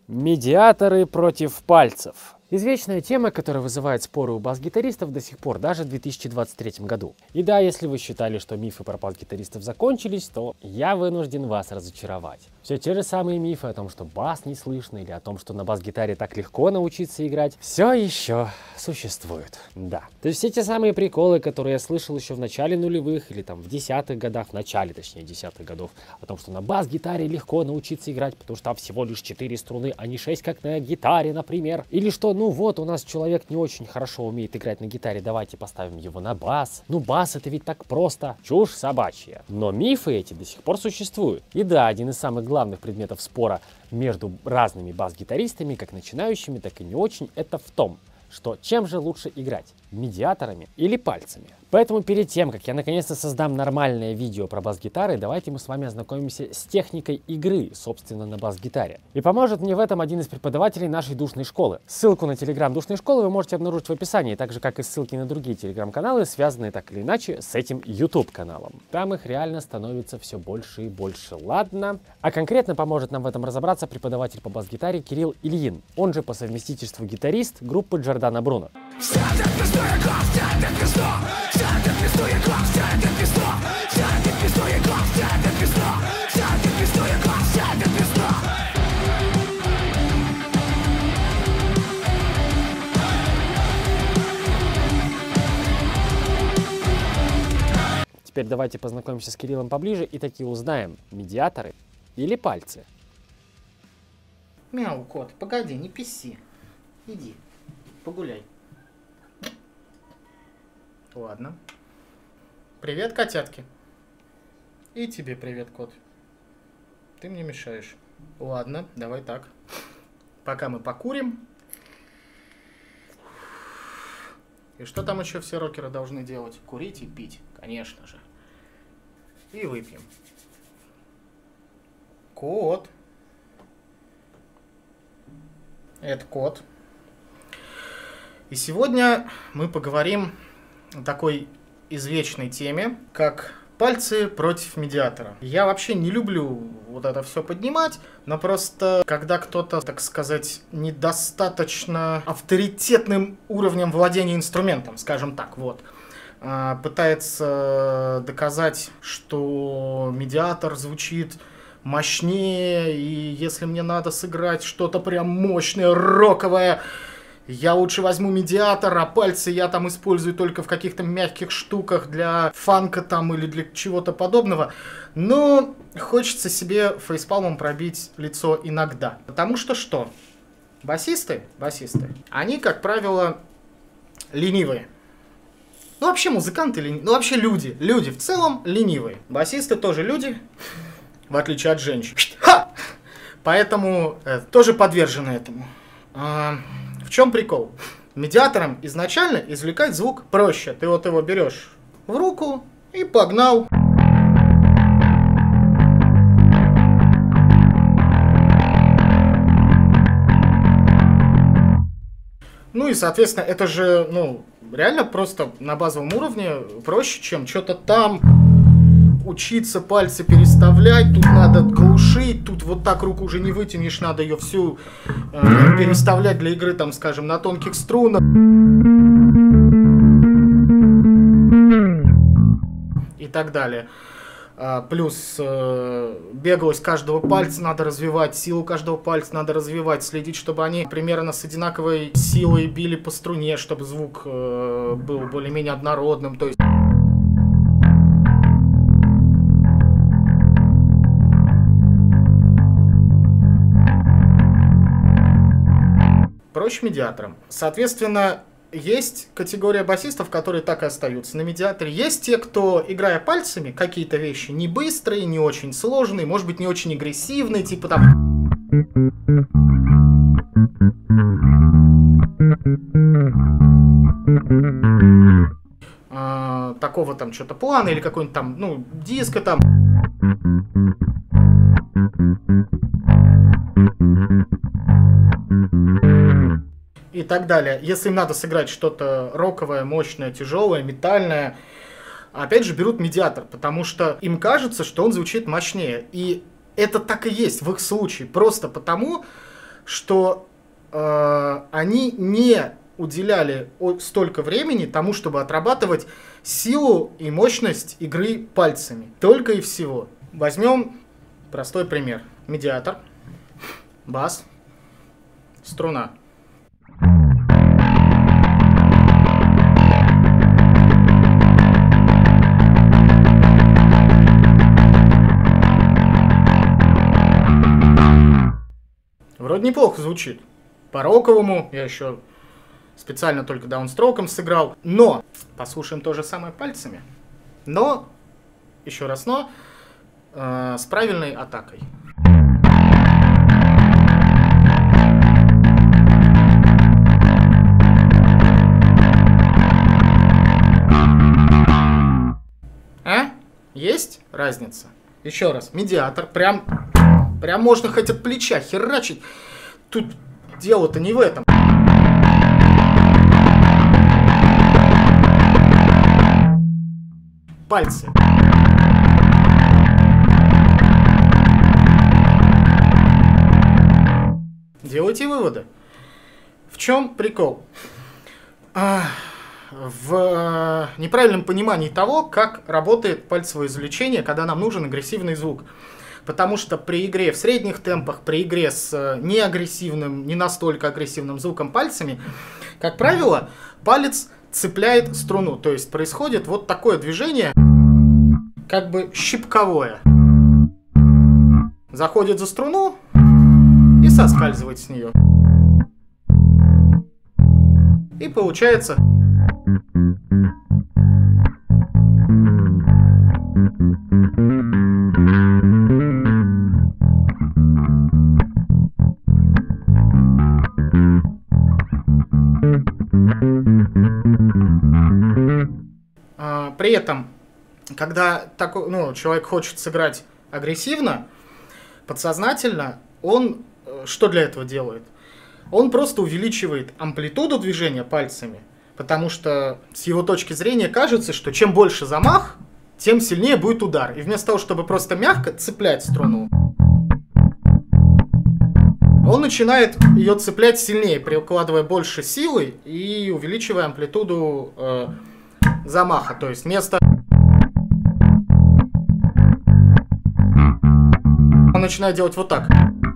Медиаторы против пальцев. Извечная тема, которая вызывает споры у бас-гитаристов до сих пор, даже в 2023 году. И да, если вы считали, что мифы про бас-гитаристов закончились, то я вынужден вас разочаровать. Все те же самые мифы о том, что бас не слышно, или о том, что на бас-гитаре так легко научиться играть, все еще существует. Да. То есть все те самые приколы, которые я слышал еще в начале нулевых, или там в десятых годах, в начале, точнее, десятых годов, о том, что на бас-гитаре легко научиться играть, потому что там всего лишь 4 струны, а не 6, как на гитаре, например. Или что, ну вот, у нас человек не очень хорошо умеет играть на гитаре, давайте поставим его на бас. Ну бас это ведь так просто. Чушь собачья. Но мифы эти до сих пор существуют. И да, один из самых главных предметов спора между разными бас-гитаристами, как начинающими, так и не очень, это в том, что чем же лучше играть? Медиаторами или пальцами? Поэтому перед тем, как я наконец-то создам нормальное видео про бас-гитары, давайте мы с вами ознакомимся с техникой игры, собственно, на бас-гитаре. И поможет мне в этом один из преподавателей нашей душной школы. Ссылку на телеграм душной школы вы можете обнаружить в описании, так же, как и ссылки на другие телеграм-каналы, связанные так или иначе с этим YouTube-каналом. Там их реально становится все больше и больше, ладно? А конкретно поможет нам в этом разобраться преподаватель по бас-гитаре Кирилл Ильин, он же по совместительству гитарист группы Джордано Бруно. Теперь давайте познакомимся с Кириллом поближе и таки узнаем, медиаторы или пальцы. Мяу, кот, погоди, не писи. Иди, погуляй. Ладно. Привет, котятки. И тебе привет, кот. Ты мне мешаешь. Ладно, давай так. Пока мы покурим. И что там еще все рокеры должны делать? Курить и пить, конечно же. И выпьем. Кот. Это кот. И сегодня мы поговорим о такой извечной теме, как пальцы против медиатора. Я вообще не люблю вот это все поднимать, но просто когда кто-то, так сказать, недостаточно авторитетным уровнем владения инструментом, скажем так, вот, пытается доказать, что медиатор звучит мощнее, и если мне надо сыграть что-то прям мощное, роковое, я лучше возьму медиатор, а пальцы я там использую только в каких-то мягких штуках для фанка там или для чего-то подобного. Но хочется себе фейспалмом пробить лицо иногда. Потому что что? Басисты, они, как правило, ленивые. Ну, вообще музыканты ленивые. Ну, вообще люди в целом ленивые. Басисты тоже люди, в отличие от женщин. Ха! Поэтому тоже подвержены этому. В чем прикол? Медиатором изначально извлекать звук проще. Ты вот его берешь в руку и погнал. Ну и, соответственно, это же, ну, реально просто на базовом уровне проще, чем что-то там учиться пальцы переставлять, тут надо глушить, тут вот так руку уже не вытянешь, надо ее всю переставлять для игры, там, скажем, на тонких струнах. И так далее. Плюс беглость каждого пальца надо развивать, силу каждого пальца надо развивать, следить, чтобы они примерно с одинаковой силой били по струне, чтобы звук был более-менее однородным, то есть... Проще медиатором. Соответственно, есть категория басистов, которые так и остаются на медиаторе. Есть те, кто, играя пальцами, какие-то вещи не быстрые, не очень сложные, может быть, не очень агрессивные, типа там... такого там что-то плана или какой-нибудь там, ну, диска там... И так далее. Если им надо сыграть что-то роковое, мощное, тяжелое, метальное, опять же берут медиатор, потому что им кажется, что он звучит мощнее. И это так и есть в их случае. Просто потому, что они не уделяли столько времени тому, чтобы отрабатывать силу и мощность игры пальцами. Только и всего. Возьмем простой пример. Медиатор, бас, струна. Вроде неплохо звучит. По роковому я еще специально только даунстроком сыграл. Но послушаем то же самое пальцами. Но, еще раз но, с правильной атакой. Есть разница? Еще раз. Медиатор. Прям можно хоть от плеча херачить. Тут дело-то не в этом. Пальцы. Делайте выводы. В чем прикол? В неправильном понимании того, как работает пальцевое извлечение, когда нам нужен агрессивный звук. Потому что при игре в средних темпах, при игре с неагрессивным, не настолько агрессивным звуком пальцами, как правило, палец цепляет струну. То есть происходит вот такое движение, как бы щипковое. Заходит за струну и соскальзывает с нее. И получается... При этом, когда такой, человек хочет сыграть агрессивно, подсознательно, он что для этого делает? Он просто увеличивает амплитуду движения пальцами, потому что с его точки зрения кажется, что чем больше замах, тем сильнее будет удар. И вместо того, чтобы просто мягко цеплять струну, он начинает ее цеплять сильнее, прикладывая больше силы и увеличивая амплитуду замаха. То есть вместо... Он начинает делать вот так.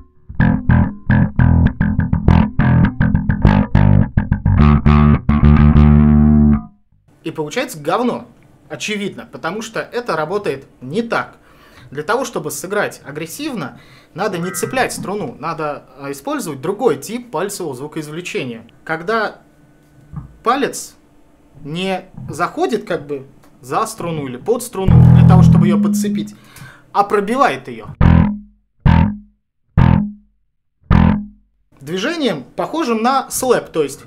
И получается говно. Очевидно, потому что это работает не так. Для того, чтобы сыграть агрессивно, надо не цеплять струну, надо использовать другой тип пальцевого звукоизвлечения. Когда палец не заходит как бы за струну или под струну для того, чтобы ее подцепить, а пробивает ее. Движением, похожим на слэп, то есть...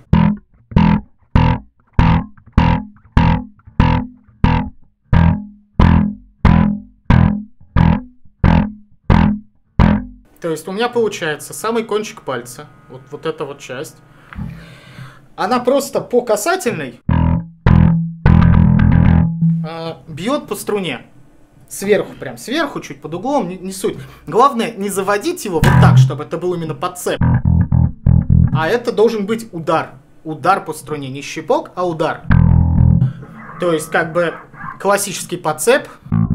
То есть у меня получается самый кончик пальца, вот эта вот часть, она просто по касательной бьет по струне. Сверху, прям сверху, чуть под углом, не суть. Главное не заводить его вот так, чтобы это был именно подцеп. А это должен быть удар. Удар по струне, не щипок, а удар. То есть как бы классический подцеп.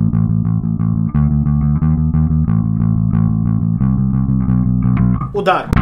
Удар.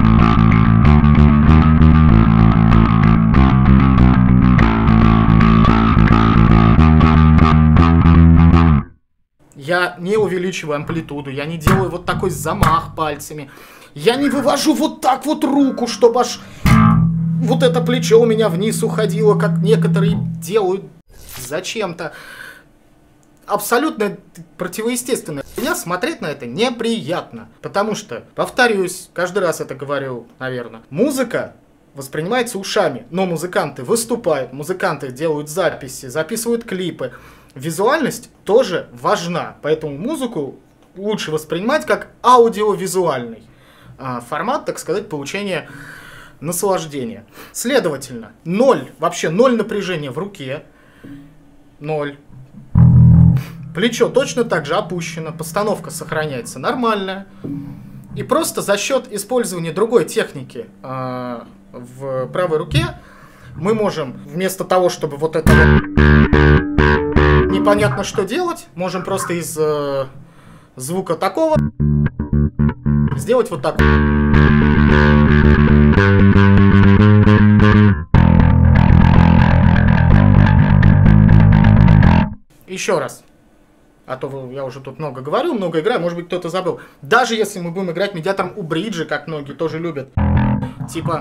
Я не увеличиваю амплитуду, я не делаю вот такой замах пальцами. Я не вывожу вот так вот руку, чтобы аж вот это плечо у меня вниз уходило, как некоторые делают зачем-то. Абсолютно противоестественно. Меня смотреть на это неприятно. Потому что, повторюсь, каждый раз это говорю, наверное, музыка воспринимается ушами, но музыканты выступают, музыканты делают записи, записывают клипы. Визуальность тоже важна, поэтому музыку лучше воспринимать как аудиовизуальный формат, так сказать, получения наслаждения. Следовательно, вообще ноль напряжения в руке, 0. Плечо точно так же опущено, постановка сохраняется нормальная. И просто за счет использования другой техники в правой руке мы можем вместо того, чтобы вот это непонятно что делать, можем просто из звука такого сделать вот так. Еще раз. А то я уже тут много говорю, много играю, может быть кто-то забыл. Даже если мы будем играть медиатором у бриджи, как многие тоже любят. Типа...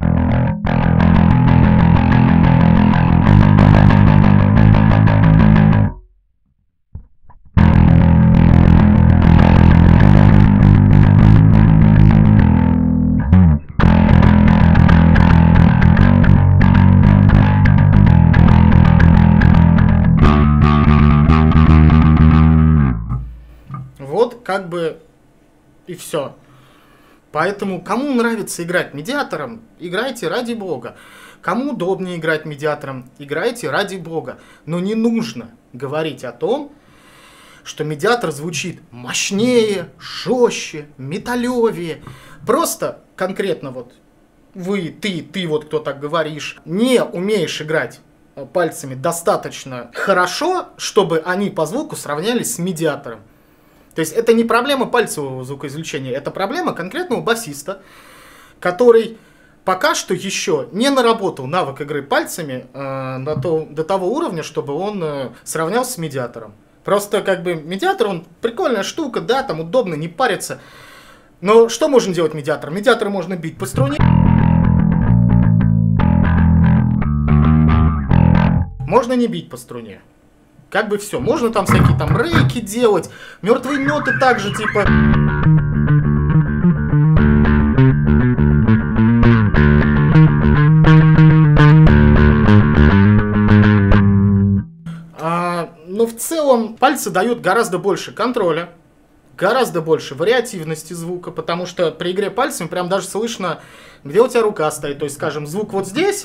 Вот как бы и все. Поэтому кому нравится играть медиатором, играйте ради бога. Кому удобнее играть медиатором, играйте ради бога. Но не нужно говорить о том, что медиатор звучит мощнее, жестче, металлевее. Просто конкретно вот ты вот кто так говоришь, не умеешь играть пальцами достаточно хорошо, чтобы они по звуку сравнялись с медиатором. То есть это не проблема пальцевого звукоизвлечения, это проблема конкретного басиста, который пока что еще не наработал навык игры пальцами до того уровня, чтобы он сравнялся с медиатором. Просто как бы медиатор, он прикольная штука, да, там удобно, не париться. Но что можно делать медиатором? Медиатор можно бить по струне. Можно не бить по струне. Как бы все. Можно там всякие там рейки делать, мертвые ноты также типа. Но в целом пальцы дают гораздо больше контроля, гораздо больше вариативности звука, потому что при игре пальцами прям даже слышно, где у тебя рука стоит. То есть, скажем, звук вот здесь.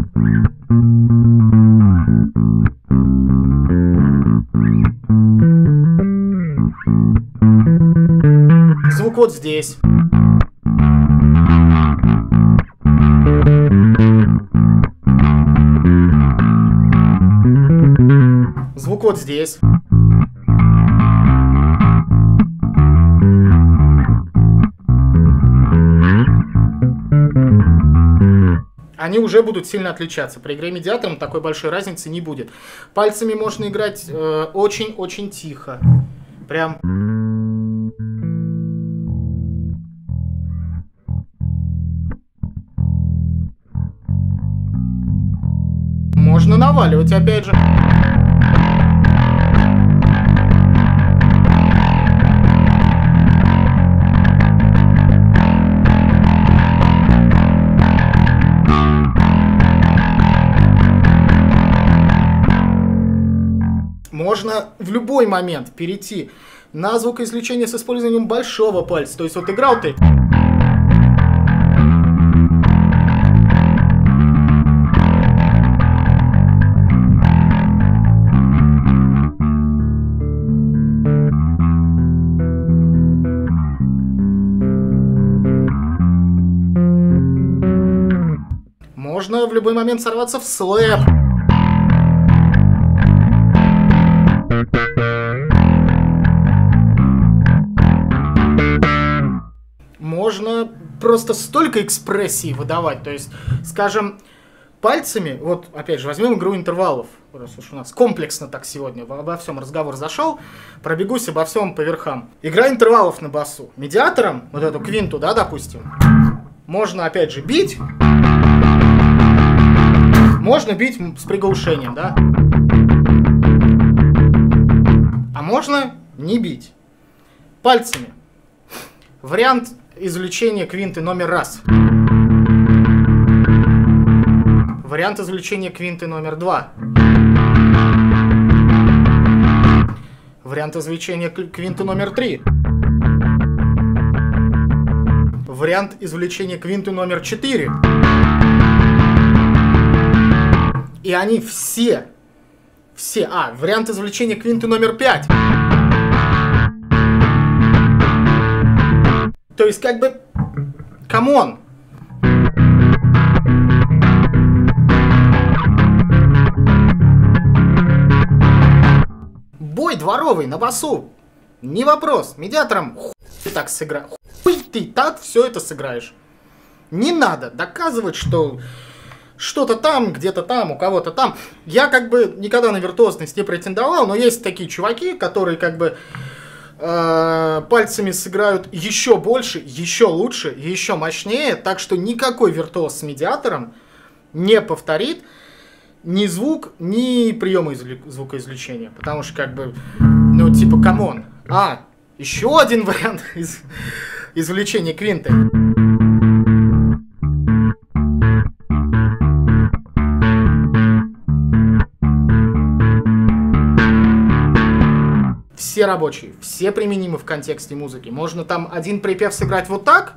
Звук вот здесь. Звук вот здесь. Они уже будут сильно отличаться. При игре медиатором такой большой разницы не будет. Пальцами можно играть очень-очень тихо. Прям... Можно наваливать, опять же. Можно в любой момент перейти на звукоизвлечение с использованием большого пальца. То есть вот играл ты... Можно в любой момент сорваться в слэп. Можно просто столько экспрессии выдавать. То есть, скажем, пальцами, вот опять же, возьмем игру интервалов. Раз уж у нас комплексно так сегодня обо всем разговор зашел, пробегусь обо всем по верхам. Игра интервалов на басу. Медиатором, вот эту квинту, да, допустим, можно опять же бить. Можно бить с приглушением, да? А можно не бить. Пальцами. Вариант извлечения квинты номер раз. Вариант извлечения квинты номер 2. Вариант извлечения квинты номер 3. Вариант извлечения квинты номер 4. И они все... вариант извлечения квинты номер 5. То есть, как бы, камон. Бой дворовый на басу. Не вопрос. Медиатором хуй ты так сыграешь. Хуй ты так все это сыграешь. Не надо доказывать, что что-то там, где-то там, у кого-то там. Я как бы никогда на виртуозность не претендовал, но есть такие чуваки, которые как бы пальцами сыграют еще больше, еще лучше, еще мощнее, так что никакой виртуоз с медиатором не повторит ни звук, ни приемы звукоизвлечения. Потому что как бы, ну типа, камон. Еще один вариант извлечения квинты. Все рабочие, все применимы в контексте музыки. Можно там один припев сыграть вот так.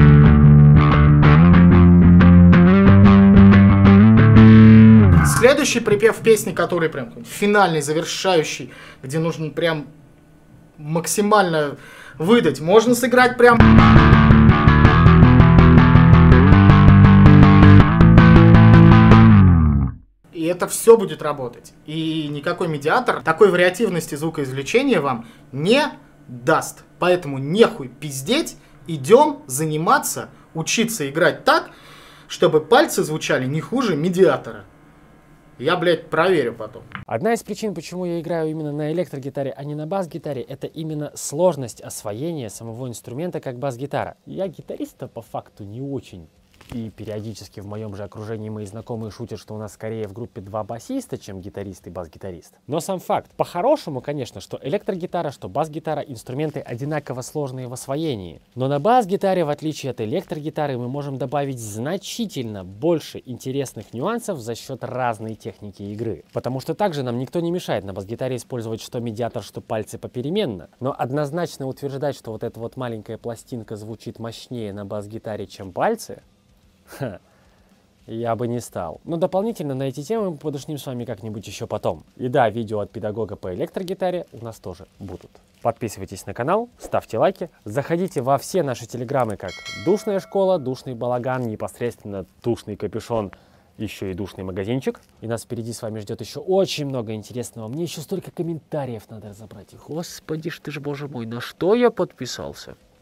Следующий припев в песне, который прям финальный, завершающий, где нужно прям максимально выдать, можно сыграть прям... И это все будет работать. И никакой медиатор такой вариативности звукоизвлечения вам не даст. Поэтому нехуй пиздеть, идем заниматься, учиться играть так, чтобы пальцы звучали не хуже медиатора. Я, блядь, проверю потом. Одна из причин, почему я играю именно на электрогитаре, а не на бас-гитаре, это именно сложность освоения самого инструмента как бас-гитара. Я гитариста по факту не очень. И периодически в моем же окружении мои знакомые шутят, что у нас скорее в группе два басиста, чем гитарист и бас-гитарист. Но сам факт. По-хорошему, конечно, что электрогитара, что бас-гитара — инструменты одинаково сложные в освоении. Но на бас-гитаре, в отличие от электрогитары, мы можем добавить значительно больше интересных нюансов за счет разной техники игры. Потому что также нам никто не мешает на бас-гитаре использовать что медиатор, что пальцы попеременно. Но однозначно утверждать, что вот эта вот маленькая пластинка звучит мощнее на бас-гитаре, чем пальцы, я бы не стал. Но дополнительно на эти темы мы подушним с вами как-нибудь еще потом. И да, видео от педагога по электрогитаре у нас тоже будут. Подписывайтесь на канал, ставьте лайки, заходите во все наши телеграммы, как Душная школа, Душный балаган, непосредственно Душный капюшон, еще и Душный магазинчик. И нас впереди с вами ждет еще очень много интересного. Мне еще столько комментариев надо разобрать. Господи ж ты ж, боже мой, на что я подписался?